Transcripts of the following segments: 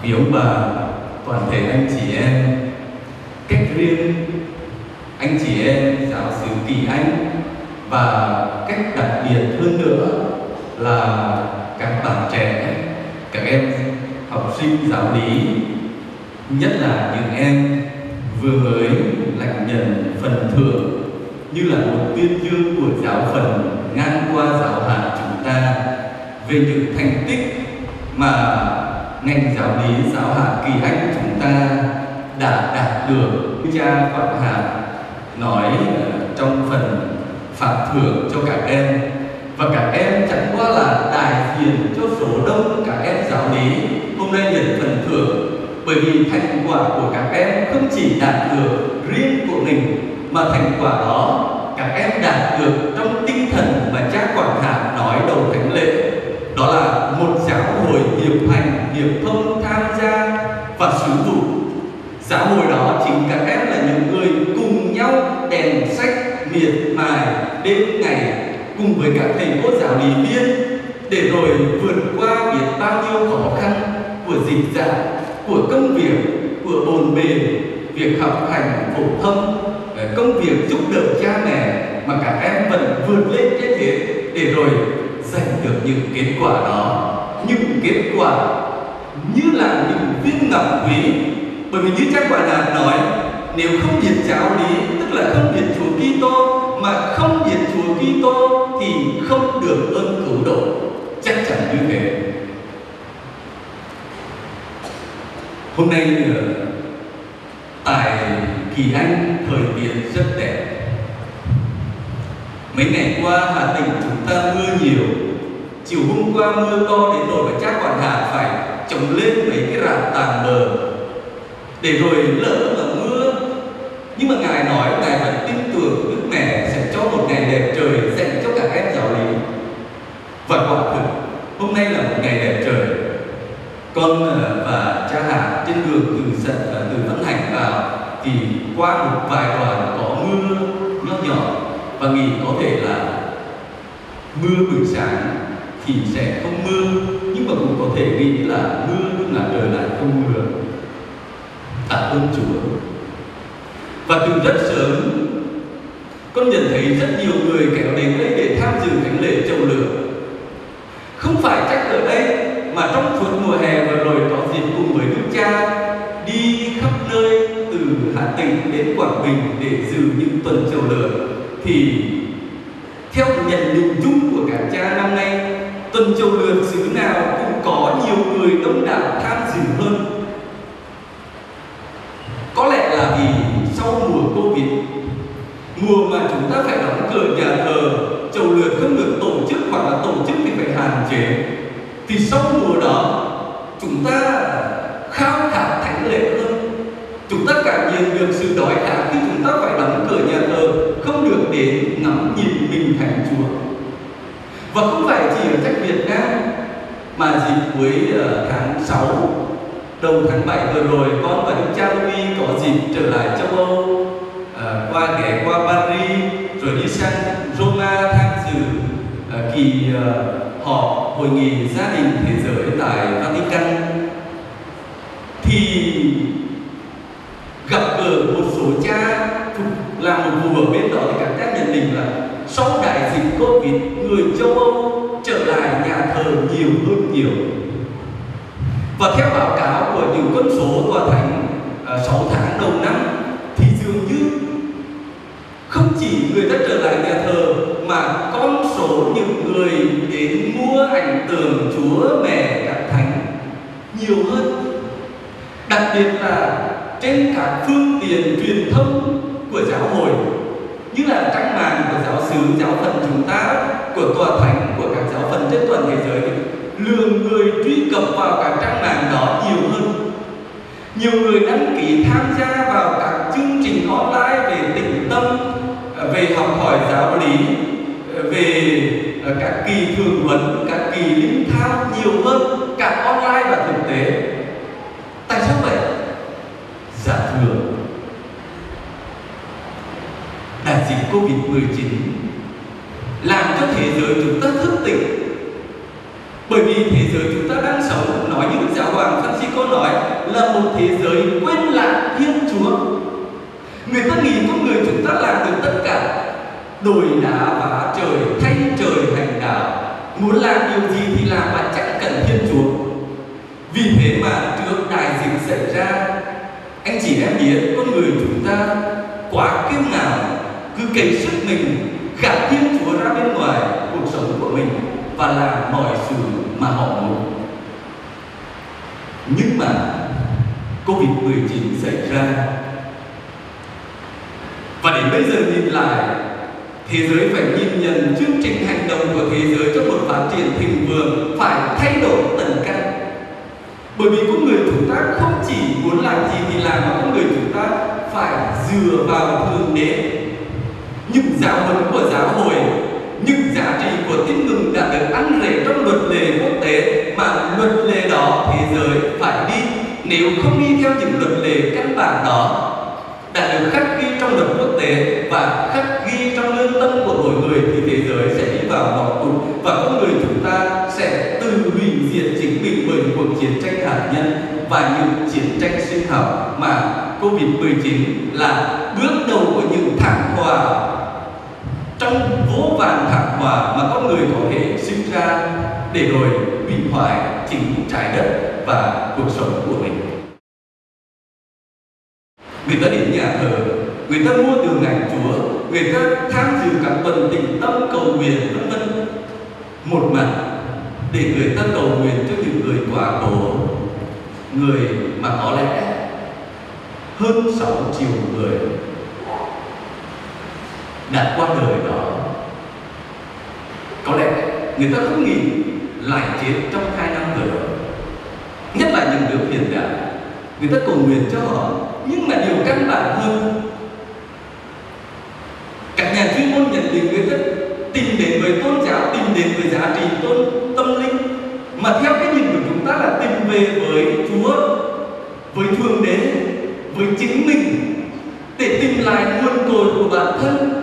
quý ông bà, toàn thể anh chị em, cách riêng anh chị em giáo xứ Kỳ Anh, và cách đặc biệt hơn nữa là các bạn trẻ, các em học sinh giáo lý, nhất là những em vừa mới lãnh nhận phần thưởng như là một tuyên dương của giáo phận ngang qua giáo hạt chúng ta về những thành tích mà ngành giáo lý giáo hạt Kỳ Anh chúng ta đã đạt được. Cha Quản hạt nói trong phần phạt thưởng cho các em, và các em chẳng qua là đại diện cho số đông các em giáo lý hôm nay nhận phần thưởng, bởi vì thành quả của các em không chỉ đạt được riêng của mình, mà thành quả đó các em đạt được trong tinh thần mà cha Quản hạt nói đầu thánh lễ, đó là một giáo hội hiệp hành, hiệp thông, tham gia và sử dụng. Giáo hội đó chính các em là những người cùng nhau đèn sách miệt mài đêm ngày cùng với các thầy cô giáo lý viên, để rồi vượt qua biết bao nhiêu khó khăn của dịch giảng, của công việc, của bộn bề, việc học hành phổ thông, công việc giúp đỡ cha mẹ, mà các em vẫn vượt lên trên hết để rồi giành được những kết quả đó, những kết quả như là những viên ngọc quý. Bởi vì như cha Quản hạt nói, nếu không biết giáo lý tức là không biết Chúa Kitô, mà không biết Chúa Kitô thì không được ơn cứu độ, chắc chắn như thế. Hôm nay tại Kỳ Anh thời tiết rất đẹp. Mấy ngày qua Hà Tĩnh chúng ta mưa nhiều. Chiều hôm qua mưa to đến nỗi mà cha Quản hạt phải trồng lên mấy cái rạp tạm bờ để rồi lỡ mà mưa. Nhưng mà Ngài nói Ngài vẫn tin tưởng Đức Mẹ sẽ cho một ngày đẹp trời dành cho các em giáo lý. Và quả thực hôm nay là một ngày đẹp trời. Con và cha Hà trên đường từ Vân Hạnh vào thì qua một vài đoạn có mưa nhỏ nhỏ, và nghĩ có thể là mưa buổi sáng thì sẽ không mưa, nhưng mà cũng có thể nghĩ là mưa nhưng là trời lại không mưa. Tạ ơn Chúa. Và từ rất sớm con nhận thấy rất nhiều người kéo đến đây để tham dự thánh lễ chầu lửa. Không phải chắc ở đây, mà trong suốt mùa hè vừa rồi có dịp cùng với Đức Cha đi khắp nơi từ Hà Tĩnh đến Quảng Bình để dự những tuần chầu lửa. Thì theo nhận định chung của các cha năm nay, tuần chầu lửa xứ nào cũng có nhiều người đông đảo tham dự hơn. Có lẽ là vì sau mùa Covid, mùa mà chúng ta phải đóng cửa nhà thờ, chầu lửa không được tổ chức, hoặc là tổ chức thì phải hạn chế, thì sau mùa đó chúng ta khao khát thánh lễ hơn. Chúng ta cảm nhận được sự đói khát khi chúng ta phải đóng cửa nhà thờ, không được đến ngắm nhìn mình Thánh Chúa. Và không phải chỉ ở trách Việt Nam, mà dịp cuối tháng 6 đầu tháng 7 vừa rồi, con và Đức cha Louis có dịp trở lại châu Âu, ghé qua Paris, rồi đi sang Roma tham dự kỳ họp hội nghị gia đình thế giới tại Vatican. Thì gặp gỡ một số cha làm một vụ ở bên đó, thì các cha nhận định là sau đại dịch Covid, người châu Âu trở lại nhà thờ nhiều hơn nhiều. Và theo báo cáo của những con số tòa thánh 6 tháng đầu năm, thì dường như không chỉ người ta trở lại nhà thờ, mà con số những người đến mua ảnh tượng Chúa Mẹ các thánh nhiều hơn. Đặc biệt là trên các phương tiện truyền thông của giáo hội, như là trang mạng của giáo xứ, giáo phận chúng ta, của tòa thánh, của các giáo phận trên toàn thế giới, lượng người truy cập vào các trang mạng đó nhiều hơn. Nhiều người đăng ký tham gia vào các chương trình online về tĩnh tâm, về học hỏi giáo lý, về các kỳ thường vấn, các kỳ linh thao nhiều hơn cả online và thực tế. Tại sao vậy? Dạ thưa, đại dịch Covid-19 làm cho thế giới chúng ta thức tỉnh. Bởi Bởi vì thế giới chúng ta đang sống, nói như giáo hoàng Francisco nói, là một thế giới quên lãng Thiên Chúa. Người ta nghĩ con người chúng ta làm được tất cả, đồi đá vá trời, thay trời hành đạo, muốn làm điều gì thì làm mà chẳng cần Thiên Chúa. Vì thế mà trước đại dịch xảy ra, anh chị em biết con người chúng ta quá kiêu ngạo, cứ cậy sức mình gạt Thiên Chúa ra bên ngoài cuộc sống của mình và làm mọi sự mà họ muốn. Nhưng mà Covid-19 xảy ra, và đến bây giờ nhìn lại, thế giới phải nhìn nhận chương trình hành động của thế giới cho một phát triển thịnh vượng phải thay đổi tận căn. Bởi vì con người chúng ta không chỉ muốn làm gì thì làm, mà con người chúng ta phải dựa vào Thượng Đế. Những giáo huấn của giáo hội, những giá trị của tin mừng đã được ăn rễ trong luật lệ quốc tế, mà luật lệ đó thế giới phải đi. Nếu không đi theo những luật lệ căn bản đó đã được khắc ghi trong luật quốc tế và khắc ghi trong lương tâm của mỗi người, thì thế giới sẽ đi vào ngõ cụt và con người chúng ta sẽ tự hủy diệt chính mình bởi cuộc chiến tranh hạt nhân và những chiến tranh sinh học, mà Covid-19 là bước đầu của những thảm họa trong vô vàn thảm họa mà con người có thể sinh ra để rồi hủy hoại chính trái đất và cuộc sống của mình. Người ta đến nhà thờ, người ta mua tượng ảnh Chúa, người ta tham dự các tuần tĩnh tâm cầu nguyện vân vân. Một mặt để người ta cầu nguyện cho những người quá cố, người mà có lẽ hơn 6 triệu người đã qua đời đó. Có lẽ người ta không nghĩ lại chết trong 2 năm nữa, nhất là những nước hiện đại. Người ta cầu nguyện cho họ, nhưng mà điều căn bản hơn, các nhà chuyên môn nhận định người ta tìm đến với tôn giáo, tìm đến với giá trị tâm linh, mà theo cái nhìn của chúng ta là tìm về với Chúa, với Thượng Đế, với chính mình, để tìm lại nguồn cội của bản thân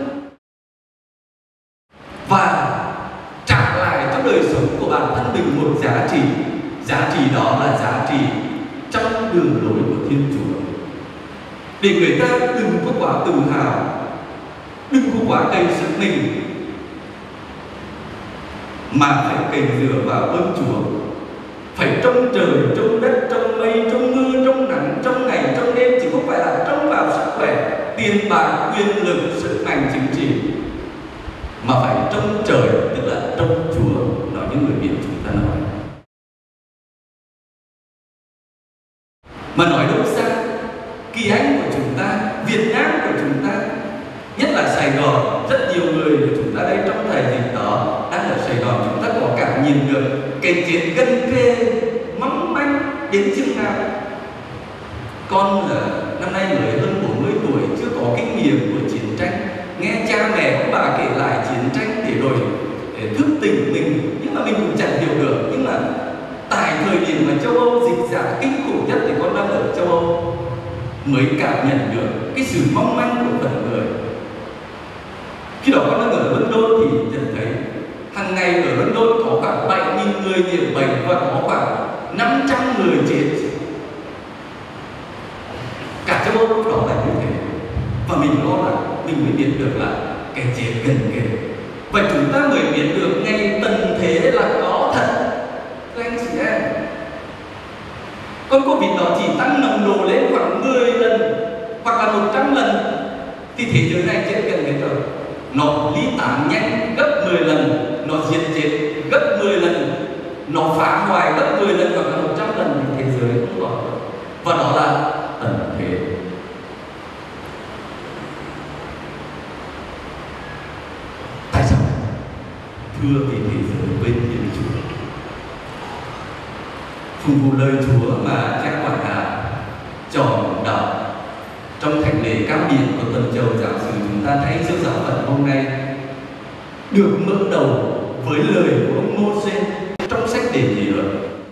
và trả lại cho đời sống của bản thân mình một giá trị. Giá trị đó là giá trị trong đường lối của Thiên Chúa, để người ta đừng có quá tự hào, đừng có quá cậy sức mình, mà phải cậy dựa vào ơn Chúa, phải trông trời, trông đất, trông mây, trông mưa, trông nắng, trông ngày, trông đêm, chỉ không phải là trông vào sức khỏe, tiền bạc, quyền lực, sức mạnh chính trị, mà phải trông trời, tức là trông Chúa, nói những người Việt chúng ta nói. Mà nói đâu xa, Kỳ Anh của chúng ta, Việt Nam của chúng ta, nhất là Sài Gòn, rất nhiều người của chúng ta đây trong thời dịch đó đang ở Sài Gòn, chúng ta có cảm nhìn được cái chết gần kề, mong manh đến chừng nào. Con năm nay mới hơn 40 tuổi, chưa có kinh nghiệm của chiến tranh, nghe cha mẹ ông bà kể lại chiến tranh để rồi thức tỉnh mình, nhưng mà mình cũng chẳng hiểu được. Nhưng mà tại thời điểm mà châu Âu dịch giả kinh khủng nhất thì con đang ở châu Âu mới cảm nhận được cái sự mong manh của phần người. Khi đó con đang ở London thì nhận thấy hàng ngày ở London có khoảng 7.000 người nhiễm bệnh và có khoảng 500 người chết. Cả châu Âu đó là như thế, và mình lo lắng, mình mới biết được là cái chết gần kề, và chúng ta mới biết được ngày tận thế là có thật. Thưa anh chị em, con Covid đó chỉ tăng nồng độ lên khoảng 10 lần hoặc là 100 lần thì thế giới này chết gần hết rồi. Nó ly tán nhanh gấp 10 lần, nó diệt chết gấp 10 lần, nó phá hoại gấp 10 lần hoặc là 100 lần thì thế giới không còn nữa. Và đó là tận thế. Tại sao? Thưa vì thế giới quên Thiên Chúa, phục vụ lời Chúa mà cha quản hạt chọn đọc trong thánh lễ cao điểm của tuần châu giáo xứ, chúng ta thấy siêu giáo phận hôm nay được mở đầu với lời của ông Mô-sê trong sách Đề Kỷ Luật.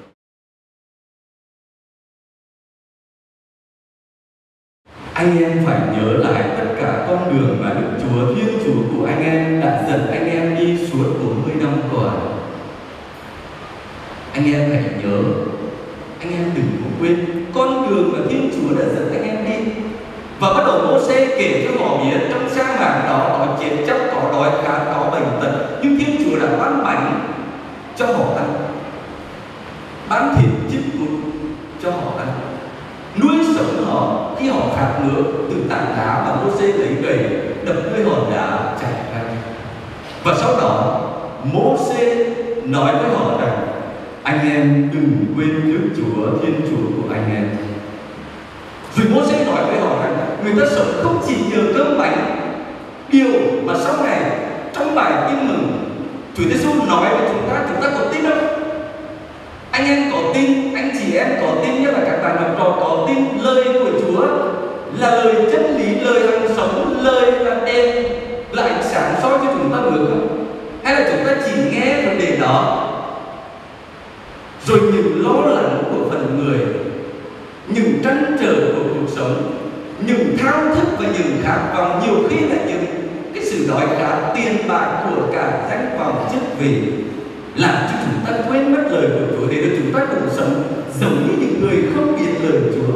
Anh em phải nhớ lại tất cả con đường mà Đức Chúa Thiên Chúa của anh em đã dẫn anh em đi suốt 40 năm qua. anh em hãy nhớ, anh em đừng có quên con đường mà Thiên Chúa đã dẫn anh em đi. Và bắt đầu Mô-sê kể cho họ biết trong sa mạc đó có chết chóc, có đói khát, có bệnh tật, nhưng Thiên Chúa đã ban bánh cho họ ăn, ban thịt chim cút cho họ ăn, nuôi sống họ khi họ khát nước từ tảng đá mà Mô-sê lấy gậy đập nơi hòn đá chảy ra. Và sau đó Mô-sê nói với họ rằng anh em đừng quên Đức Chúa Thiên Chúa của anh em. Rồi Mô-sê nói với họ rằng người ta sống không chỉ nhờ cơm bánh, điều mà sau này trong bài tin mừng Chúa Giêsu nói với chúng ta có tin không? Anh em có tin, anh chị em có tin, nhất là các bạn học trò có tin lời của Chúa là lời chân lý, lời hằng sống, lời là đèn, là ánh sáng soi cho chúng ta được không? Hay là chúng ta chỉ nghe rồi để đó, rồi những lo lắng của phần người, những trăn trở của cuộc sống, những thao thức và những khát vọng, nhiều khi là những cái sự đói khát tiền bạc của cả danh vọng chức vị, làm cho chúng ta quên mất lời của Chúa, để rồi chúng ta cũng sống giống như những người không biết lời Chúa.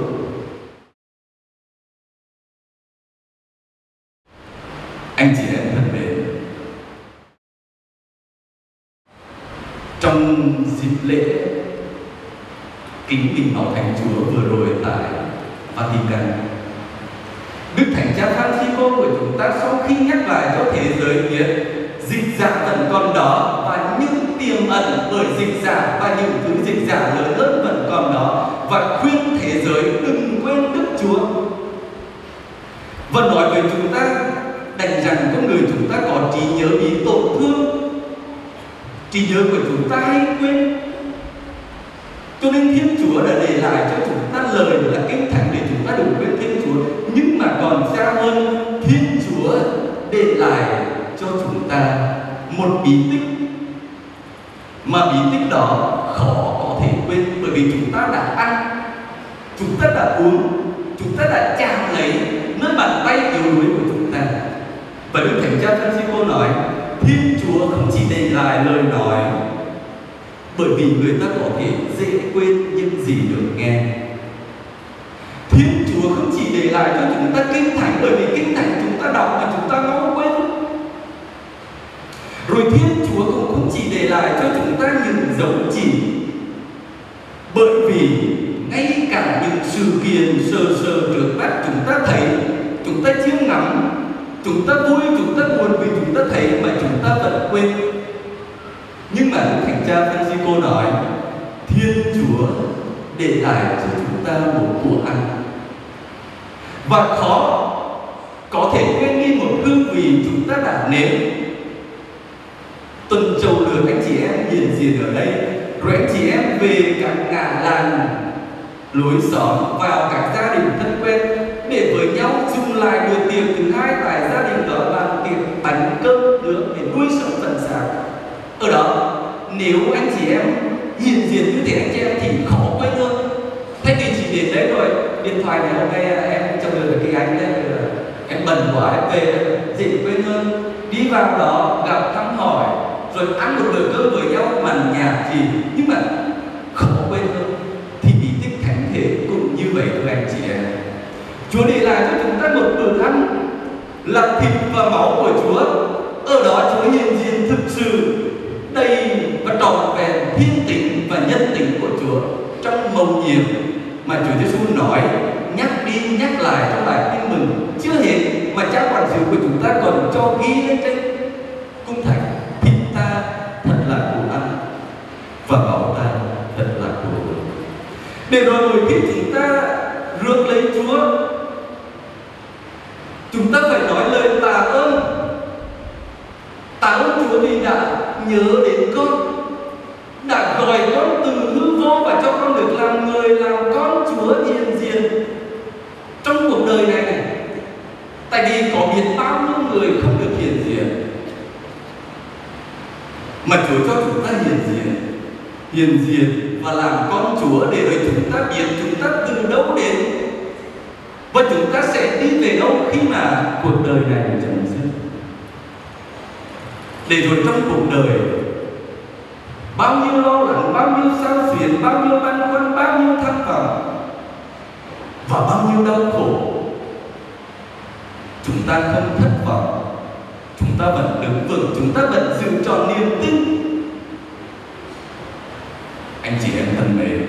Anh chị em thân mến, trong dịp lễ kính bình bảo thánh Chúa vừa rồi tại Vatican, Đức Thánh Cha Francisco của chúng ta sau khi nhắc lại cho thế giới biết dịch giả vẫn còn đó, và những tiềm ẩn bởi dịch giả và những thứ dịch giả lớn hơn vẫn còn đó, và khuyên thế giới đừng quên Đức Chúa, và nói với chúng ta đành rằng con người chúng ta có trí nhớ bị tổn thương, trí nhớ của chúng ta hay quên. Cho nên Thiên Chúa đã để lại cho chúng ta lời là Kinh Thánh để chúng ta đừng quên Thiên Chúa. Nhưng mà còn xa hơn, Thiên Chúa để lại cho chúng ta một bí tích, mà bí tích đó khó có thể quên, bởi vì chúng ta đã ăn, chúng ta đã uống, chúng ta đã chạm lấy nơi bàn tay yếu đuối của chúng ta. Và Đức Thánh Cha Francisco nói Thiên Chúa không chỉ để lại lời nói, bởi vì người ta có thể dễ quên những gì được nghe. Thiên Chúa không chỉ để lại cho chúng ta Kinh Thánh, bởi vì Kinh Thánh chúng ta đọc mà chúng ta mau quên. Rồi Thiên Chúa cũng không chỉ để lại cho chúng ta những dấu chỉ, bởi vì ngay cả những sự kiện sờ trước mắt chúng ta thấy, chúng ta chiêm ngắm, chúng ta vui, chúng ta buồn vì chúng ta thấy mà chúng ta vẫn quên. Nhưng mà Đức Thánh Cha Francisco nói Thiên Chúa để lại cho chúng ta một của ăn, và khó có thể quên đi một hương vị chúng ta đã nếm. Tuần trầu được anh chị em hiện diện ở đây, rồi anh chị em về các ngã làng lối xóm, vào các gia đình thân quen để với nhau dùng lại bữa tiệc thứ hai tại gia đình đó, bàn tiệc bánh cơm nước để nuôi sống phần sáng. Ở đó nếu anh chị em hiện diện như thế, anh chị em thì khó quên hơn. Thay vì chỉ đến đấy rồi điện thoại này hôm nay em chồng được cái anh đấy, em bận quá em về, dễ quên hơn. Đi vào đó gặp thăm hỏi rồi ăn một bữa cơm với nhau mặn nhạt gì, nhưng mà khó quên hơn. Thì bí tích thánh thể cũng như vậy thưa anh chị em. Chúa để lại cho chúng ta một bữa ăn là thịt và máu của Chúa. Ở đó Chúa hiện diện thực sự đầy và trọn vẹn thiên tính và nhân tính của Chúa trong mầu nhiệm mà Chúa Giêsu nói, nhắc đi nhắc lại trong bài tin mừng. Chưa hết mà Cha Quản sự của chúng ta còn cho ghi lên trên cung thạch: thịt ta thật là của ăn và máu ta thật là của uống. Để rồi khi chúng ta rước lấy Chúa, chúng ta phải nói lời tạ ơn. Tạ ơn Chúa vì đã nhớ đến con, đã gọi con từ hư vô và cho con được làm người, làm con Chúa hiện diện trong cuộc đời này. Tại vì có biết bao nhiêu người không được hiện diện, mà Chúa cho chúng ta hiện diện và làm con Chúa, để rồi chúng ta biết chúng ta từ đâu đến và chúng ta sẽ đi về đâu khi mà cuộc đời này chấm dứt. Để rồi trong cuộc đời bao nhiêu lo lắng, bao nhiêu sao xuyến, bao nhiêu băn khoăn, bao nhiêu tham vọng và bao nhiêu đau khổ, chúng ta không thất vọng, chúng ta vẫn đứng vững, chúng ta vẫn giữ trọn niềm tin. Anh chị em thân mến,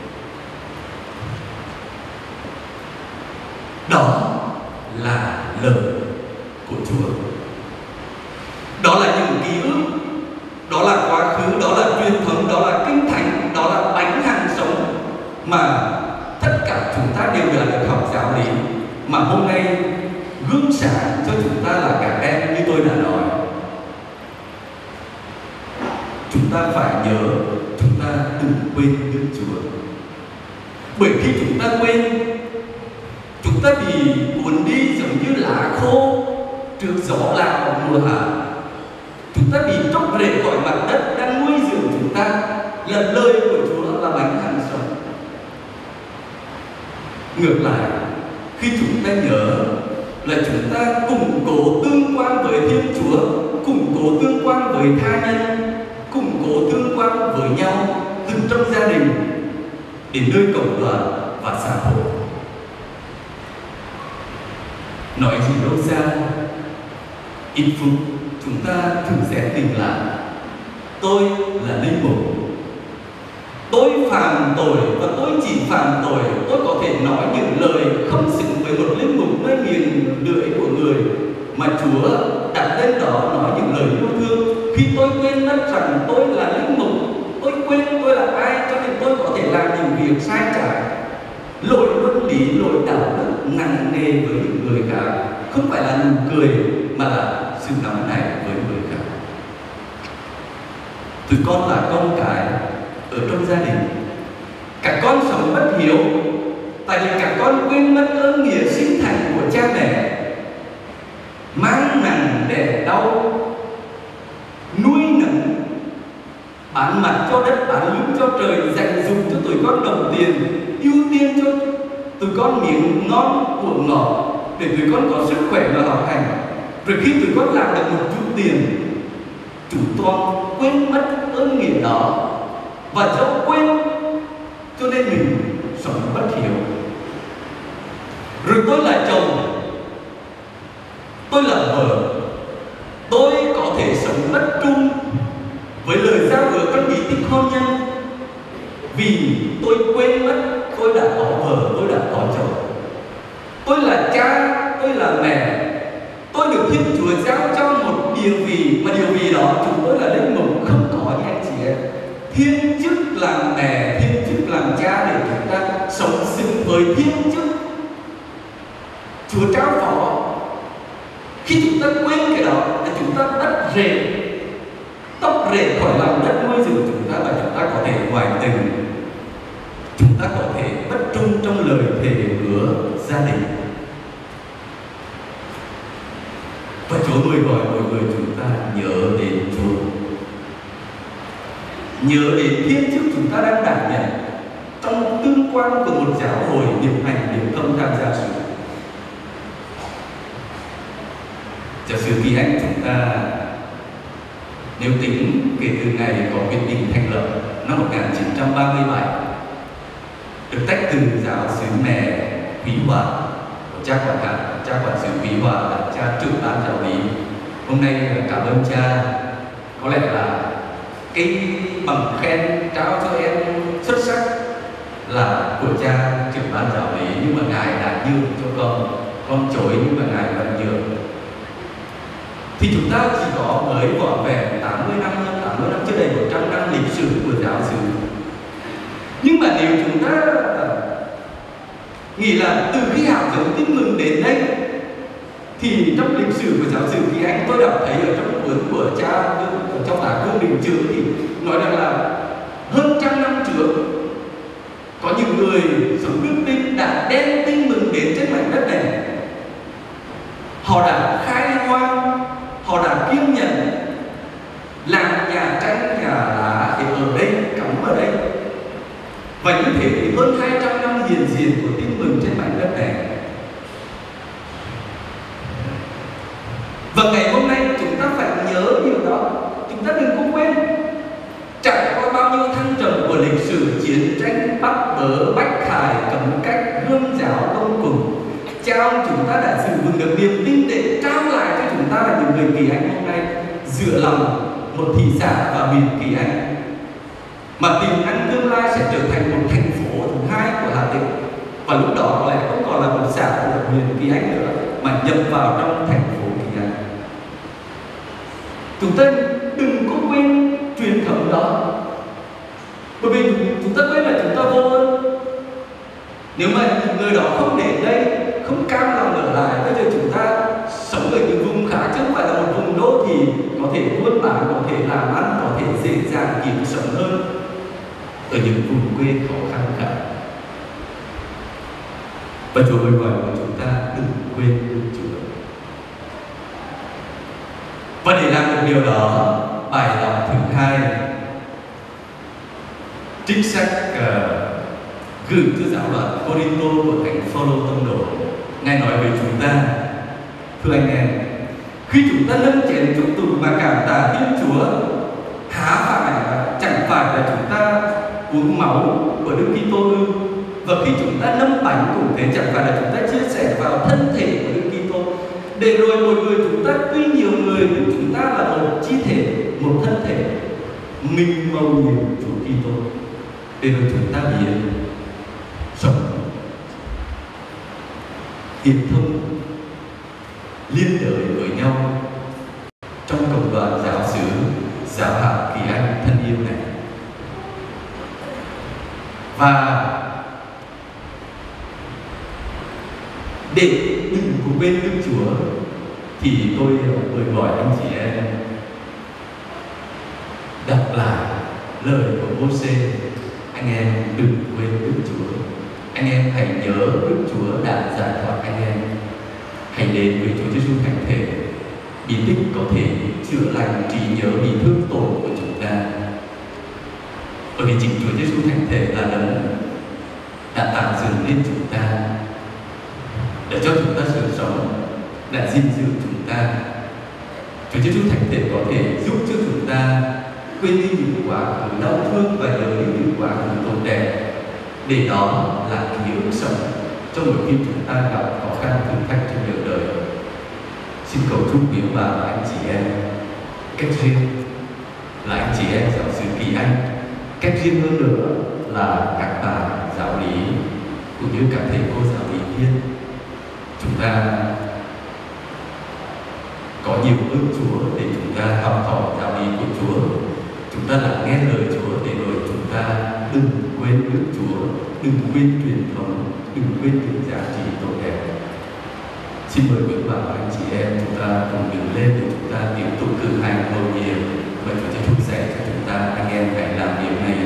đó là lời của Chúa, đó là những ký ức, đó là quá khứ, đó là truyền thống, đó là kinh thánh, đó là bánh hàng sống mà tất cả chúng ta đều đã được học giáo lý, mà hôm nay gương sáng cho chúng ta là các em như tôi đã nói. Chúng ta phải nhớ, chúng ta đừng quên Đức Chúa, bởi khi chúng ta quên, chúng ta bị cuốn đi giống như lá khô trước gió lào mùa hạ. Chúng ta bị tróc rễ khỏi mặt đất đang nuôi dưỡng chúng ta là lời của Chúa, là bánh hàng sống. Ngược lại, khi chúng ta nhớ là chúng ta củng cố tương quan với Thiên Chúa, củng cố tương quan với tha nhân, củng cố tương quan với nhau từ trong gia đình đến nơi cộng đoàn và xã hội. Nói gì đâu xa, ít phút chúng ta thử xét mình lại. Tôi là linh mục, tôi phạm tội và tôi chỉ phạm tội. Tôi có thể nói những lời không xứng với một linh mục nơi miền lưỡi của người, mà Chúa đặt lên đó nói những lời yêu thương. Khi tôi quên mất rằng tôi là linh mục, tôi quên tôi là ai, cho nên tôi có thể làm những việc sai trái, lỗi luân lý, lỗi đạo đức nặng nề với những người khác. Không phải là nụ cười mà là sự nóng nảy với người khác. Tụi con là con cái ở trong gia đình, các con sống bất hiếu tại vì các con quên mất ơn nghĩa sinh thành của cha mẹ, mang nặng đẻ đau, nuôi nấng, bán mặt cho đất, bán lưng cho trời, dành dụm cho tụi con đồng tiền, ưu tiên cho tụi con miếng ngon của ngọt để tụi con có sức khỏe và học hành. Rồi khi tụi con làm được một chút tiền, chúng con quên mất ơn nghĩa đó, và do quên cho nên mình sống bất hiếu. Rồi tôi là chồng, tôi là vợ, tôi có thể sống bất trung với lời giao ước trong bí tích hôn nhân, vì tôi quên mất tôi đã có vợ, tôi đã có chồng. Tôi là cha, tôi là mẹ, tôi được Thiên Chúa giao cho một địa vị, mà địa vị đó chúng tôi là linh mục không có nha anh chị em. Thiên chức làm mẹ, thiên chức làm cha để chúng ta sống xứng với thiên chức Chúa trao phó. Khi chúng ta quên cái đó là chúng ta đất rễ, tóc rễ khỏi lòng đất nuôi dưỡng chúng ta, và chúng ta có thể ngoại tình, chúng ta có thể bất trung trong lời thề hứa gia đình. Và Chúa mời gọi mọi người chúng ta nhớ đến Chúa, nhớ đến thiên chức chúng ta đang đảm nhận trong tương quan của một giáo hội điều hành điểm công tham gia sự. Giáo sư Kỳ Anh chúng ta nếu tính kể từ ngày có quyết định thành lập năm 1937, được tách từ giáo xứ mẹ Quý Hòa, cha quản hạt, cha quản sự Quý Hòa là cha trưởng ban giáo lý. Hôm nay cảm ơn cha, có lẽ là cái bằng khen trao cho em xuất sắc là của cha trưởng ban giáo lý, nhưng mà ngài đã nhường cho con chối, nhưng mà ngài vẫn nhường. Thì chúng ta chỉ có mới vỏn vẹn 80 năm chưa đầy 100 năm lịch sử của giáo xứ. Nhưng mà nếu chúng ta nghĩ là từ khi hạt giống tin mừng đến đây, thì trong lịch sử của giáo sư Kỳ Anh tôi đọc thấy ở trong cuốn của cha, ở trong lá Cương Đình Chữ thì nói rằng là hơn trăm năm trước có những người sống đức tin đã đem tin mừng đến trên mảnh đất này. Họ đã khai hoang, họ đã kiên nhẫn làm nhà tranh, nhà lá để ở đây, cắm ở đây. Và như thế thì hơn 200 năm hiện diện của tin mừng trên mảnh đất này. Và ngày hôm nay chúng ta phải nhớ điều đó, chúng ta đừng có quên. Chẳng bao nhiêu thăng trầm của lịch sử chiến tranh bắt bớ, bách khải, cấm cách, gươm giáo, công cùng, cha ông chúng ta đã giữ vững được niềm tin để trao lại cho chúng ta là những người Kỳ Anh hôm nay dựa lòng một thị xã và huyện Kỳ Anh, mà tiềm năng tương lai sẽ trở thành một thành phố thứ hai của Hà Tĩnh, và lúc đó có lẽ không còn là một xã của huyện Kỳ Anh nữa mà nhập vào trong thành phố Kỳ Anh. Chúng ta đừng có quên truyền thống đó, bởi vì chúng ta quên là chúng ta vô ơn. Nếu mà những người đó không đến đây, không cam lòng ở lại, bây giờ chúng ta sống ở những vùng khác chứ không phải là một vùng đô thị có thể buôn bán, có thể làm ăn, có thể dễ dàng kiếm sống hơn ở những vùng quê khó khăn khác. Và Chúa mới gọi của chúng ta đừng quên Đức Chúa. Và để làm được điều đó, bài đọc thứ hai trích sách gửi thư giáo đoàn Corinto của thánh Phaolô tông đồ, Ngài nói với chúng ta: thưa anh em, khi chúng ta nâng chén chúc tụng mà cảm tạ Thiên Chúa, chẳng phải là chúng ta uống máu của Đức Kitô ư? Và khi chúng ta nâng bánh cũng thế, chẳng phải là chúng ta chia sẻ vào thân thể của Đức Kitô, để rồi một người chúng ta tuy nhiều người nhưng chúng ta là một chi thể, một thân thể mình màu nhiệm Chúa Kitô, để rồi chúng ta biến sống hiệp thông liên đới với nhau trong cộng đoàn giáo xứ giáo hạt Kỳ Anh thân yêu này. Và để đừng có quên Đức Chúa thì tôi mời gọi anh chị em đọc lại lời của Mô-sê: anh em đừng quên Đức Chúa, anh em hãy nhớ Đức Chúa đã giải thoát anh em, hãy đến với Chúa Giêsu thánh thể, bí tích có thể chữa lành trí nhớ bị thương tổn của chúng ta. Bởi vì chính Chúa Giêsu thánh thể là đấng đã tạo dựng nên chúng ta, để cho chúng ta sự sống, đã gìn giữ chúng ta. Chúa Giêsu thánh thể có thể giúp cho chúng ta quên đi những quá khứ đau thương và nhớ đi những quá khứ tốt đẹp, để đó là ký ức sống cho mỗi khi chúng ta gặp khó khăn thử thách trong đời đời. Xin cầu chúc quý ông bà và anh chị em cách riêng là anh chị em giáo xứ Kỳ Anh, cách riêng hơn nữa là các bà giáo lý cũng như các thầy cô giáo lý viên, chúng ta có nhiều ơn Chúa để chúng ta học hỏi giáo lý của Chúa, chúng ta lắng nghe lời Chúa, để rồi chúng ta đừng quên Đức Chúa, đừng quên truyền thống, đừng quên những giá trị tốt đẹp. Xin mời quý bà và anh chị em chúng ta cùng đứng lên để chúng ta tiếp tục cử hành cầu nguyện và Chúa sẽ chúc dạy cho chúng ta. Anh em hãy làm điều này